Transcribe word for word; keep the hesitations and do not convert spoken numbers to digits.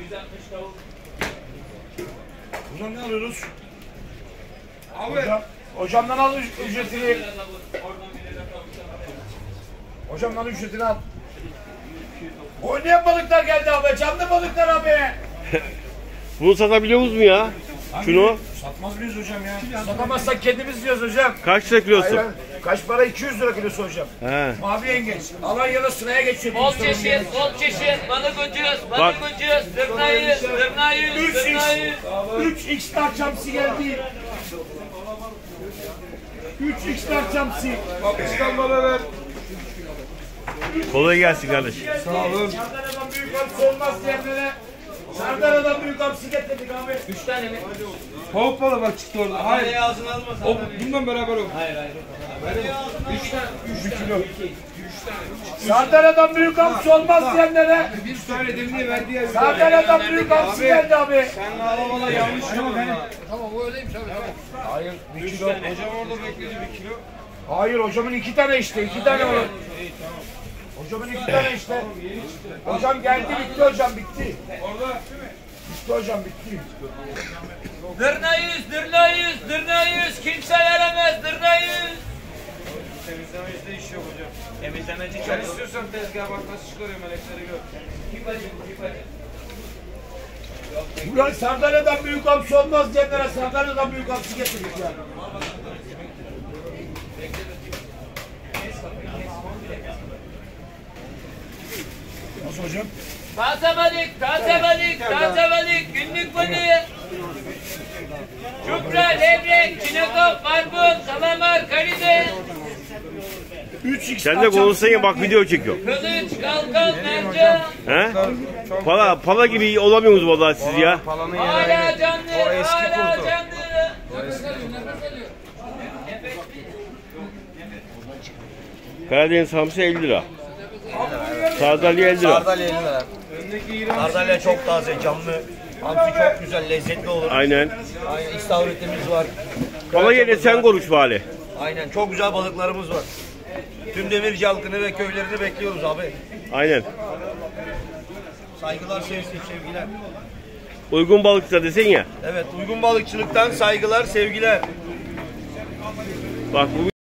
Hocam ne alıyoruz? Abi. Hocam, hocamdan al ücretini. Hocamdan ücretini al. Oynayan balıklar geldi abi. Canlı balıklar abi. Bunu satabiliyor musun ya? Hangi? Şunu. Satmaz mıyız hocam ya? Satamazsak kendimiz diyoruz hocam. Kaç lira kilosu? Hayır, kaç para? iki yüz lira kilosu hocam. He. Mavi yengeç. Alanya'da sıraya geçiyor. Bol çeşit, bol çeşit, balık ucuz, balık ucuz, zırnayı, zırnayı, zırnayı. üç x tarçamsi geldi. üç x tarçamsi. Kapışkan bana ver. Kolay gelsin kardeş. Sağ olun. Sardara'dan büyük hamsi olmaz diyenlere. Sardara'dan büyük hamsi getirdik abi. Üç tane mi? Tavuk balığı bak çıktı orada. Hayır. Ağzını alma O bundan beraber o. Hayır hayır. üç tane. üç kilo. Sardara'dan büyük hamsi olmaz diyenlere. üç tane demliğe verdi ya. Sardara'dan büyük hamsi geldi abi. Sen ağlamana yanlış yok. Tamam o öyleymiş abi. Tamam. Hayır bir kilo. Hocam orada bekledi bir kilo. Hayır hocamın iki tane işte. iki tane var. Hocamın iki tane işte. Hocam geldi bitti hocam bitti. Orada. Bitti hocam bitti. Zırnayız, zırnayız, zırnayız, kimse veremez zırnayız. Temizlemecide iş yok hocam. Temizlemeci Sen çok. istiyorsan tezgaha bak nasıl çıkarıyor melekleri gör. Kipacı bu kipacı. Ulan Sardara'dan büyük hamsi olmaz diyenlere Sardara'dan büyük hamsi getirdik yani. Nasıl hocam? Taze balık, taze balık, taze balık, günlük balığı. Çupra, levrek, çinekop, barbun, kalamar, karides, üç x Sen de konuşsana ya, bak video çekiyor. kılıç, kalkan, mercan. He? Pala, pala gibi olamıyorsunuz vallahi siz ya. Palanın Hala canlı, hala kurdu. canlı. Karadeniz hamsi elli lira. Sardalya elli lira. Sardalya elli lira. Sardalya çok taze, canlı. Hamsi çok güzel, lezzetli olur. Aynen. Aynen, istavritimiz var. Pala yerine sen konuş bari. Aynen, çok güzel balıklarımız var. Tüm Demirci halkını ve köylerini bekliyoruz abi. Aynen. Saygılar, sevgi, sevgiler. Uygun balıkçı desen ya. Evet, uygun balıkçılıktan saygılar, sevgiler. Bak bu